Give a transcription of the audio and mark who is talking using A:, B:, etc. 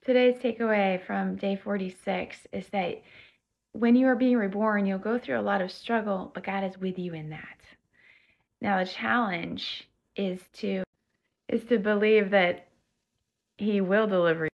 A: Today's takeaway from day 46 is that when you are being reborn, you'll go through a lot of struggle, but God is with you in that. Now the challenge is to believe that He will deliver